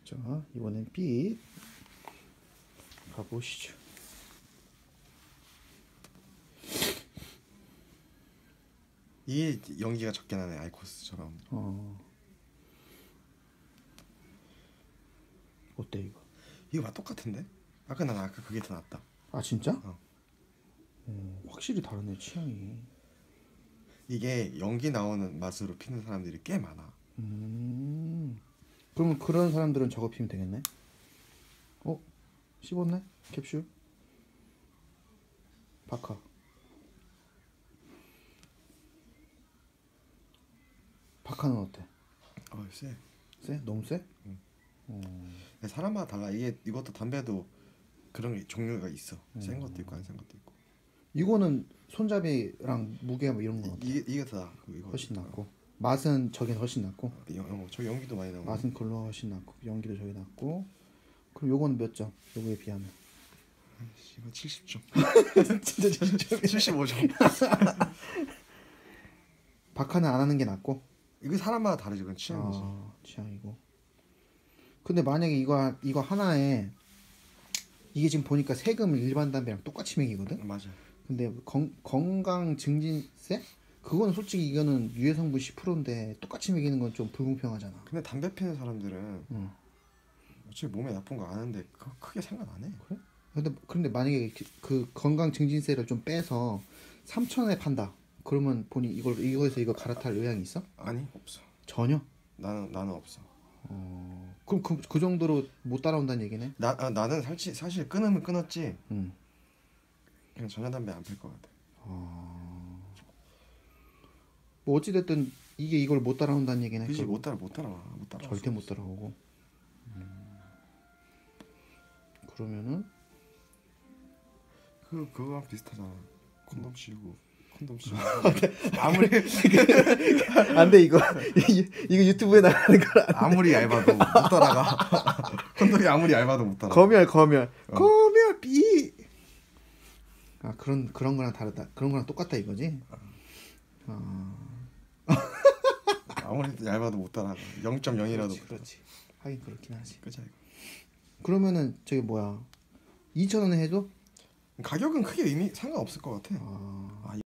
자, 이번엔 B 가보시죠. 이게 연기가 적게 나네, 아이코스처럼. 어때 이거? 이거 맛 똑같은데? 난 아까 그게 더 낫다. 아 진짜? 확실히 다르네 취향이. 이게 연기 나오는 맛으로 피는 사람들이 꽤 많아. 그러면 그런 사람들은 저거 피면 되겠네? 씹었네? 캡슐? 바카. 바카는 어때? 쎄. 쎄? 너무 쎄? 사람마다 달라. 이것도 담배도 그런 게 종류가 있어. 센 것도 있고 안 센 것도 있고. 이거는 손잡이랑 무게 뭐 이런 건 어때? 이게 더 이거 훨씬 낫고. 맛은 저긴 훨씬 낫고. 저 연기도 많이 나오고. 맛은 그걸로 훨씬 낫고. 연기도 저기 낫고. 그럼 요거는 몇 점? 요거에 비하면? 이거 70점. 진짜 70점. 75점. 바카는 안 하는 게 낫고. 이거 사람마다 다르지. 그건 취향이지. 취향이고. 근데 만약에 이거 하나에 이게 지금 보니까 세금 일반 담배랑 똑같이 매기거든. 맞아. 근데 건강 증진세? 그거는 솔직히 이거는 유해 성분 10%인데 똑같이 매기는 건 좀 불공평하잖아. 근데 담배 피는 사람들은 어차피 몸에 나쁜 거 아는데 크게 상관 안 해. 그래? 근데 만약에 그 건강 증진세를 좀 빼서 3,000원에 판다. 그러면 본인 이거에서 이거 갈아탈 의향이 있어? 아니, 없어. 전혀? 나는 없어. 그럼 그 정도로 못 따라온다는 얘기네? 나는 사실 끊으면 끊었지. 응. 그냥 전자담배 안 필 것 같아. 뭐 어찌됐든 이걸 못 따라온다는 얘기네. 그지. 못 따라와. 절대 못 따라오고. 그러면은 그거랑 비슷하잖아. 콘돔 씌우고 아무리 안돼 이거 유튜브에 나가는 거라. 아무리 얇아도 못 따라가. 콘돔이 아무리 얇아도 못 따라가. 검열 B. 그런 거랑 다르다. 그런 거랑 똑같다 이거지. 아무리 얇아도 못 따라가. 0.0이라도. 그렇지. 하긴 그렇긴 하지. 그죠 이거. 그러면은 저기 뭐야 2,000원에 해도 가격은 크게 의미 상관없을 것 같아.